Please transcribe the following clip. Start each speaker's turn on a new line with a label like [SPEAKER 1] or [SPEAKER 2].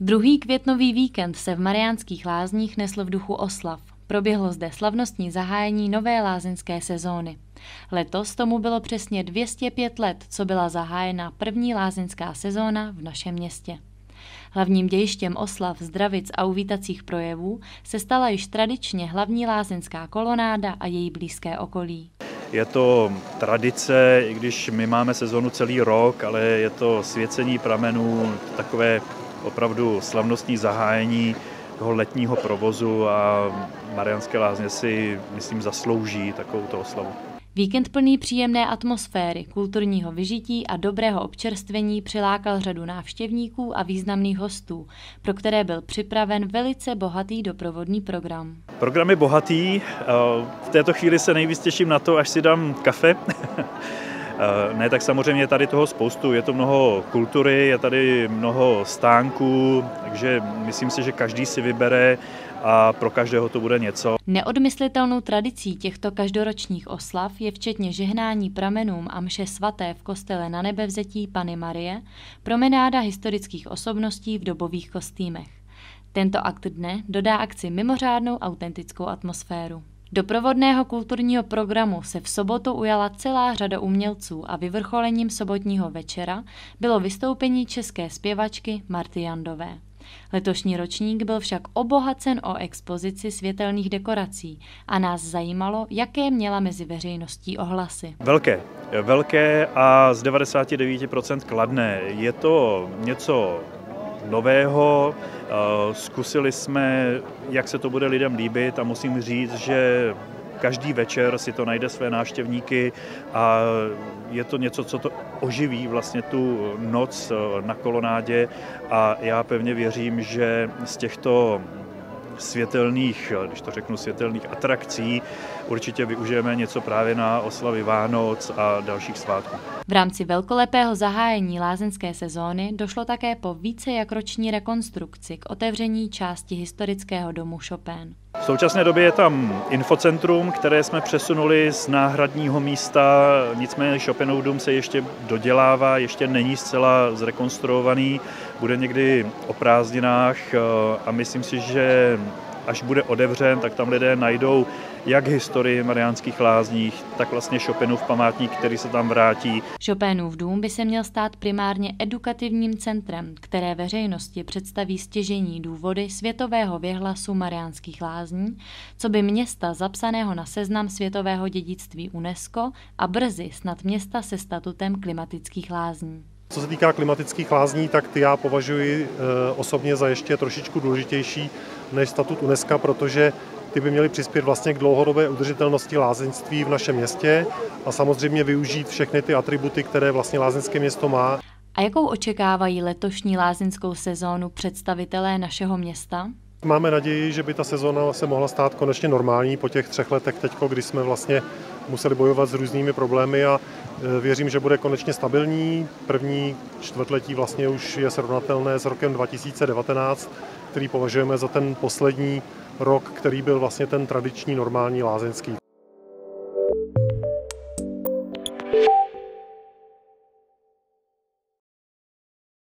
[SPEAKER 1] Druhý květnový víkend se v Mariánských Lázních nesl v duchu oslav. Proběhlo zde slavnostní zahájení nové lázeňské sezóny. Letos tomu bylo přesně 205 let, co byla zahájena první lázeňská sezóna v našem městě. Hlavním dějištěm oslav, zdravic a uvítacích projevů se stala již tradičně hlavní lázeňská kolonáda a její blízké okolí.
[SPEAKER 2] Je to tradice, i když my máme sezonu celý rok, ale je to svěcení pramenů, takové opravdu slavnostní zahájení toho letního provozu a Mariánské Lázně si, myslím, zaslouží takovouto oslavu.
[SPEAKER 1] Víkend plný příjemné atmosféry, kulturního vyžití a dobrého občerstvení přilákal řadu návštěvníků a významných hostů, pro které byl připraven velice bohatý doprovodný program.
[SPEAKER 2] Program je bohatý, v této chvíli se nejvíc těším na to, až si dám kafe. Ne, tak samozřejmě je tady toho spoustu, je to mnoho kultury, je tady mnoho stánků, takže myslím si, že každý si vybere a pro každého to bude něco.
[SPEAKER 1] Neodmyslitelnou tradicí těchto každoročních oslav je včetně žehnání pramenům a mše svaté v kostele Nanebevzetí Panny Marie, promenáda historických osobností v dobových kostýmech. Tento akt dne dodá akci mimořádnou autentickou atmosféru. Doprovodného kulturního programu se v sobotu ujala celá řada umělců a vyvrcholením sobotního večera bylo vystoupení české zpěvačky Marty Jandové. Letošní ročník byl však obohacen o expozici světelných dekorací a nás zajímalo, jaké měla mezi veřejností ohlasy.
[SPEAKER 2] Velké a z 99% kladné. Je to něco nového, zkusili jsme, jak se to bude lidem líbit a musím říct, že každý večer si to najde své návštěvníky a je to něco, co to oživí vlastně tu noc na kolonádě a já pevně věřím, že z těchto světelných, když to řeknu, světelných atrakcí určitě využijeme něco právě na oslavy Vánoc a dalších svátků.
[SPEAKER 1] V rámci velkolepého zahájení lázeňské sezóny došlo také po více jak roční rekonstrukci k otevření části historického domu Chopin.
[SPEAKER 2] V současné době je tam infocentrum, které jsme přesunuli z náhradního místa, nicméně Chopinův dům se ještě dodělává, ještě není zcela zrekonstruovaný, bude někdy o prázdninách a myslím si, že až bude otevřen, tak tam lidé najdou jak historii Mariánských Lázních, tak vlastně Chopinův památník, který se tam vrátí.
[SPEAKER 1] Chopinův dům by se měl stát primárně edukativním centrem, které veřejnosti představí stěžejní důvody světového věhlasu Mariánských Lázní, co by města zapsaného na seznam světového dědictví UNESCO a brzy snad města se statutem klimatických lázní.
[SPEAKER 3] Co se týká klimatických lázní, tak ty já považuji osobně za ještě trošičku důležitější než statut UNESCO, protože ty by měly přispět vlastně k dlouhodobé udržitelnosti lázeňství v našem městě a samozřejmě využít všechny ty atributy, které vlastně lázeňské město má.
[SPEAKER 1] A jakou očekávají letošní lázeňskou sezónu představitelé našeho města?
[SPEAKER 3] Máme naději, že by ta sezóna se mohla stát konečně normální po těch 3 letech teďko, kdy jsme vlastně museli bojovat s různými problémy a věřím, že bude konečně stabilní. První čtvrtletí vlastně už je srovnatelné s rokem 2019, který považujeme za ten poslední rok, který byl vlastně ten tradiční normální lázeňský.